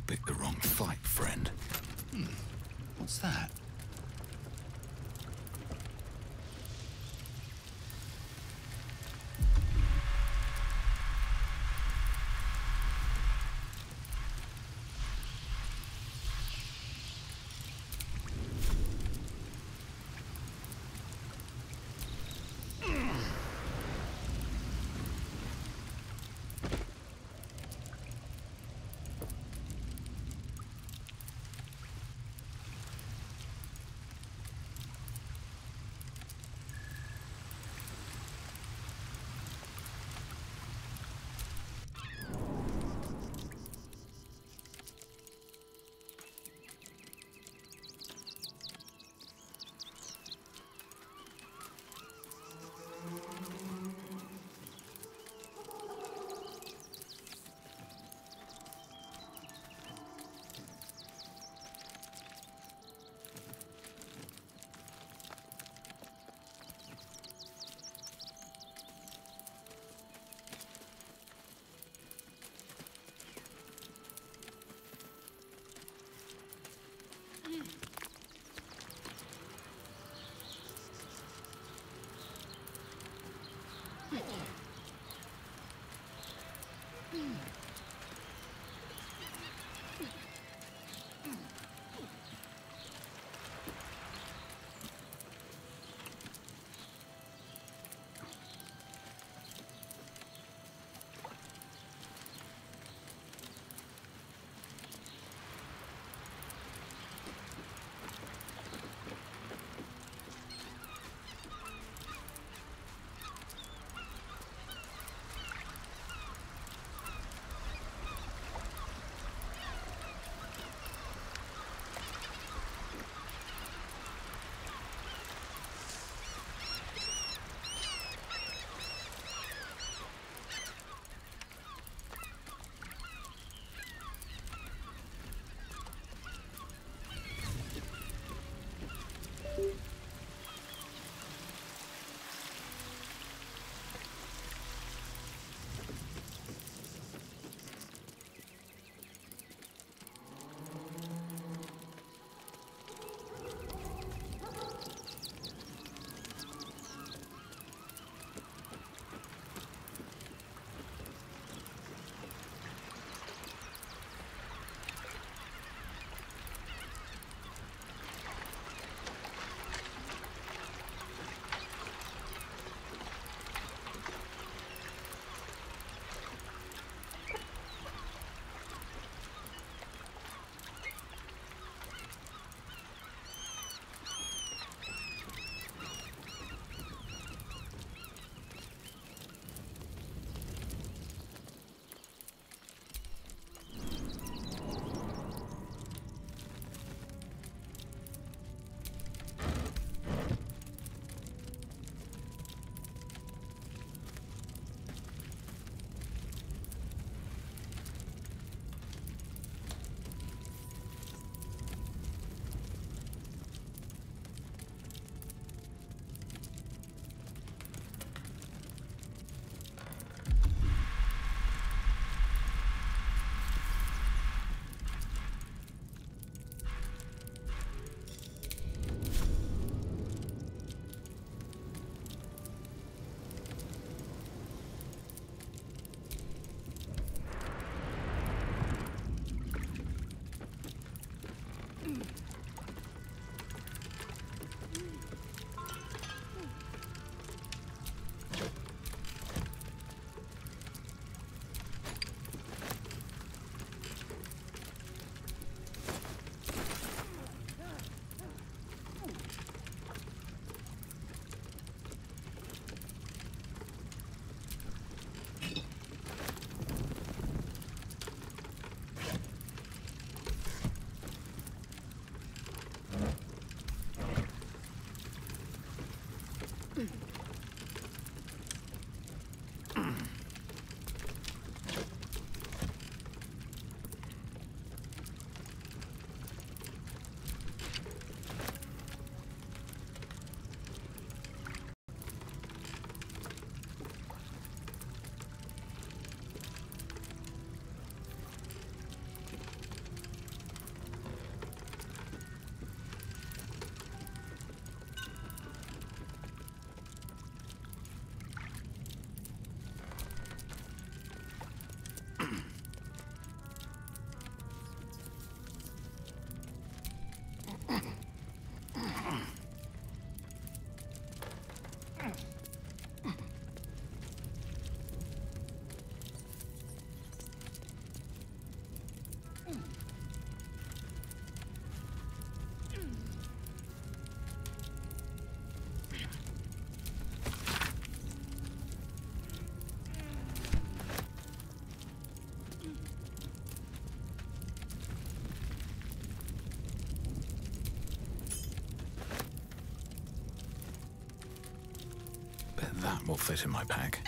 picked the wrong fight, friend. What's that? That will fit in my pack.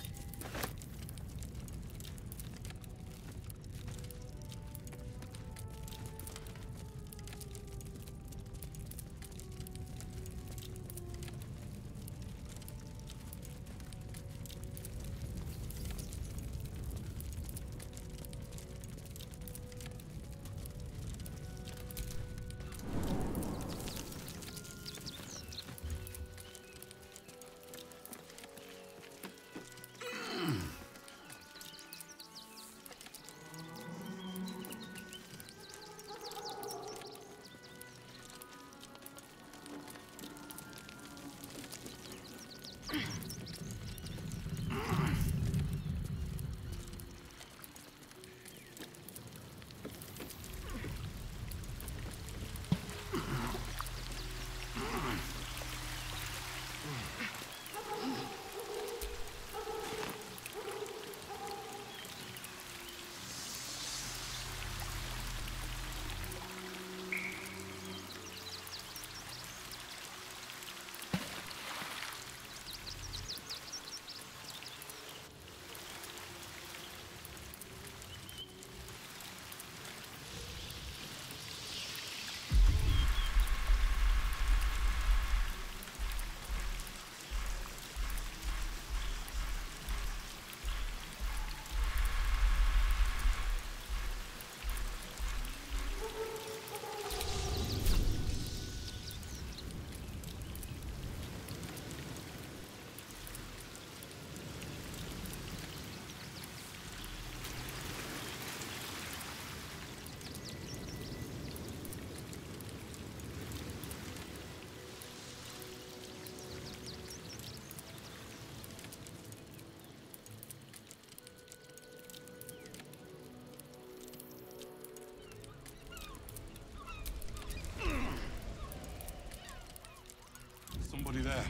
Somebody there.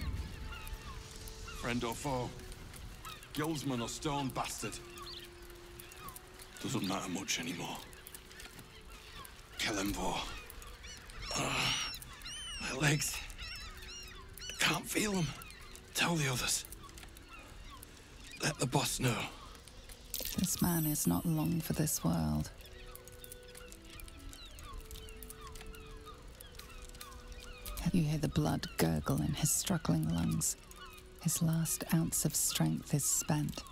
Friend or foe. Guildsman or stone bastard. Doesn't matter much anymore. Kelemvor. My legs. Can't feel them. Tell the others. Let the boss know. This man is not long for this world. You hear the blood gurgle in his struggling lungs. His last ounce of strength is spent.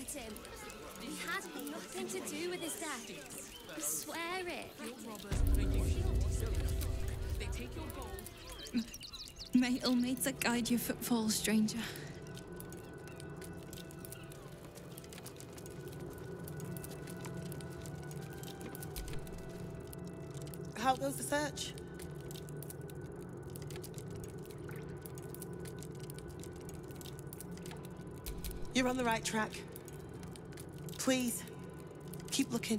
hurt him. We had nothing to do with his death. I swear it. They take your gold. May Ilmater guide your footfalls, stranger. How goes the search? You're on the right track. Please, keep looking.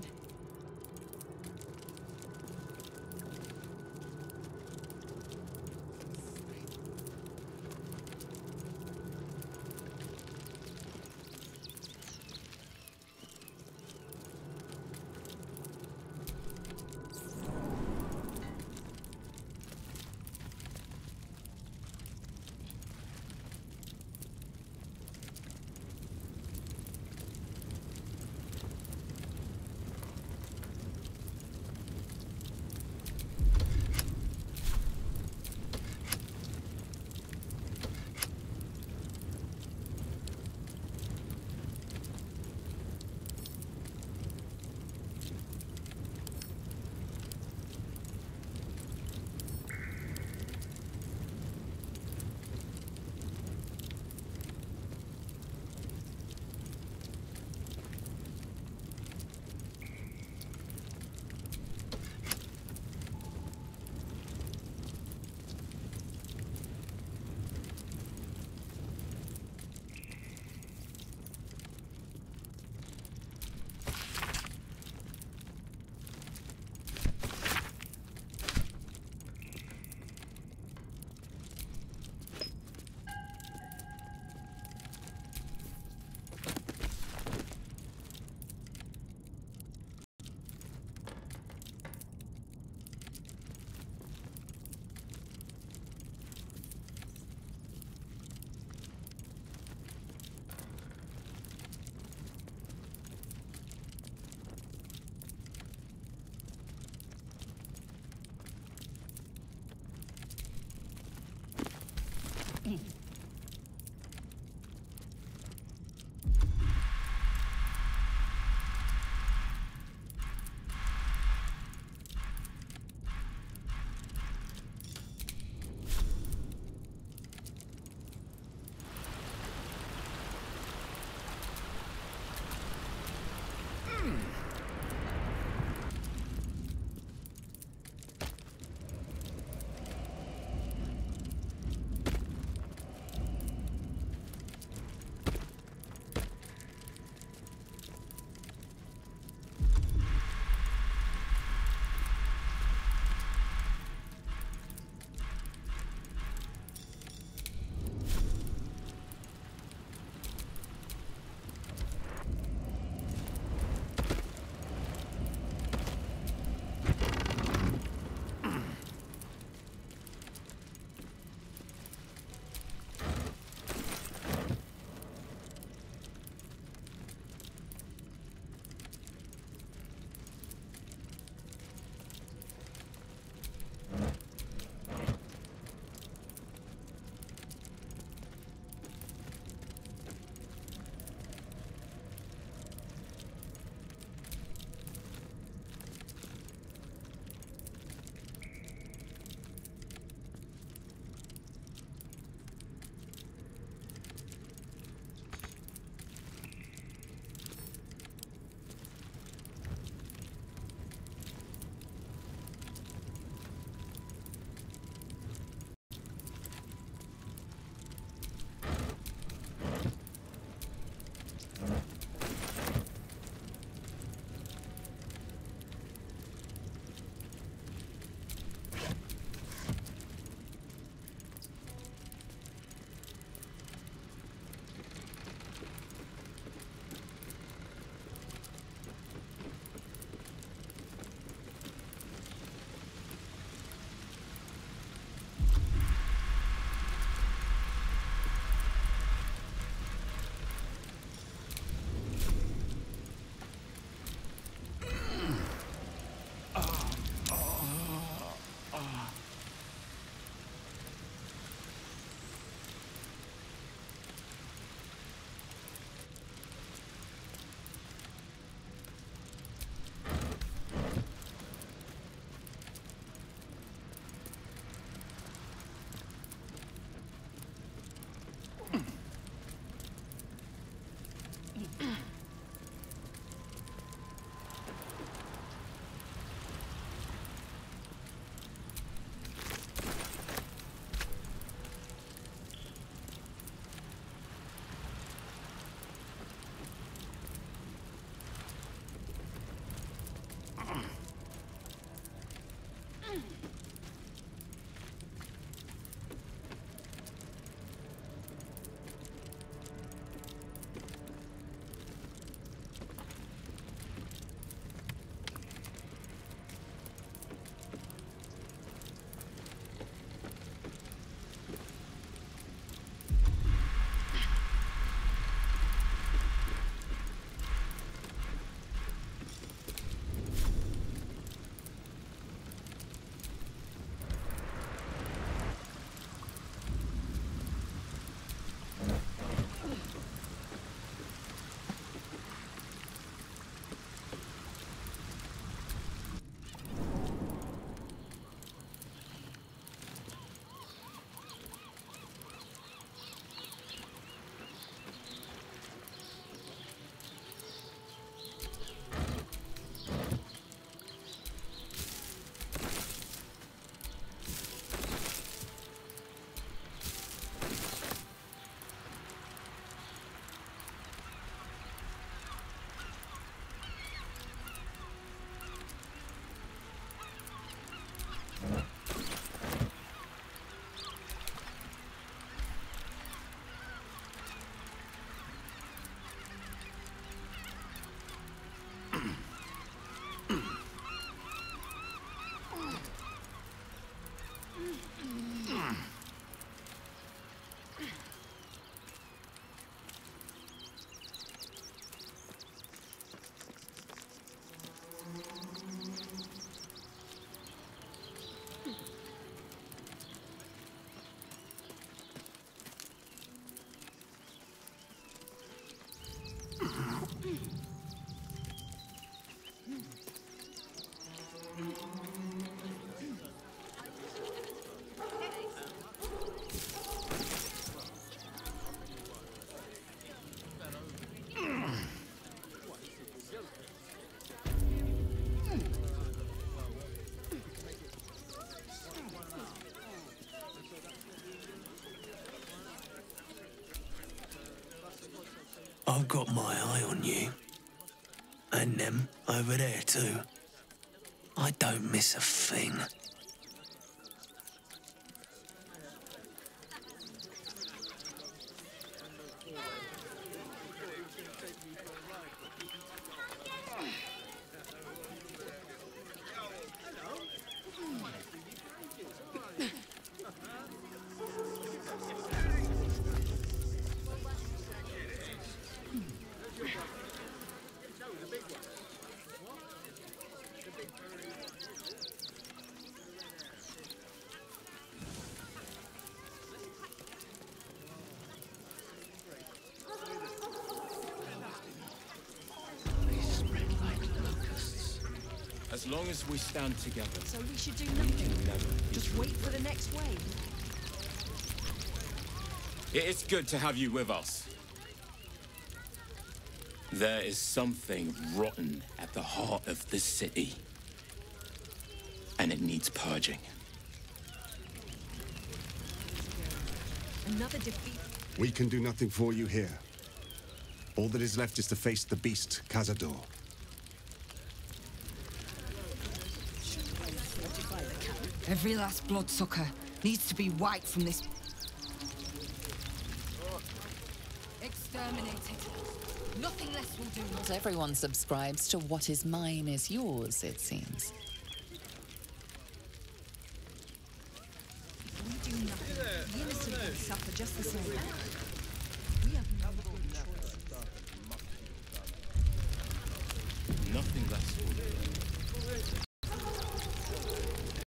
I've got my eye on you. And them over there too. I don't miss a thing. As long as we stand together. So we should do nothing. Just wait for the next wave. It is good to have you with us. There is something rotten at the heart of this city. And it needs purging. Another defeat. We can do nothing for you here. All that is left is to face the beast, Cazador. Every last bloodsucker needs to be wiped from this. Exterminated. Nothing less will do. Not everyone subscribes to what is mine is yours, it seems. We do nothing. The innocent will suffer just the same. We have no choice. Nothing less will do.